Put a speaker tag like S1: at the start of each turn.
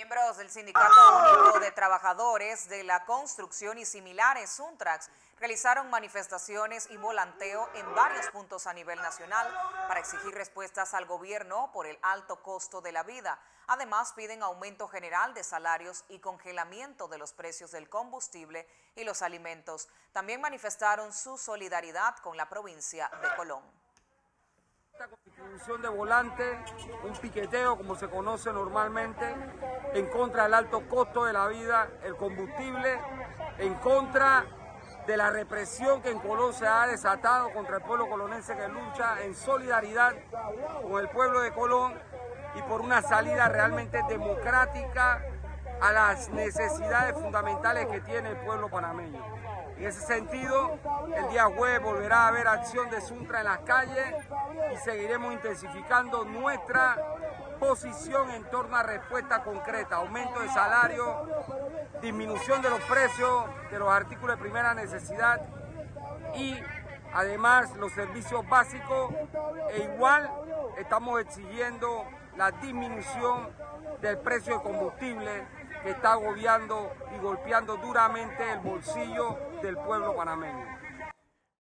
S1: Miembros del Sindicato Único de Trabajadores de la Construcción y similares, Suntrax, realizaron manifestaciones y volanteo en varios puntos a nivel nacional para exigir respuestas al gobierno por el alto costo de la vida. Además, piden aumento general de salarios y congelamiento de los precios del combustible y los alimentos. También manifestaron su solidaridad con la provincia de Colón.
S2: Esta constitución de volante, un piqueteo como se conoce normalmente, en contra del alto costo de la vida, el combustible, en contra de la represión que en Colón se ha desatado contra el pueblo colonense que lucha en solidaridad con el pueblo de Colón y por una salida realmente democrática a las necesidades fundamentales que tiene el pueblo panameño. En ese sentido, el día jueves volverá a haber acción de Suntrax en las calles y seguiremos intensificando nuestra posición en torno a respuesta concreta, aumento de salario, disminución de los precios de los artículos de primera necesidad y además los servicios básicos, e igual estamos exigiendo la disminución del precio de combustible que está agobiando y golpeando duramente el bolsillo del pueblo panameño.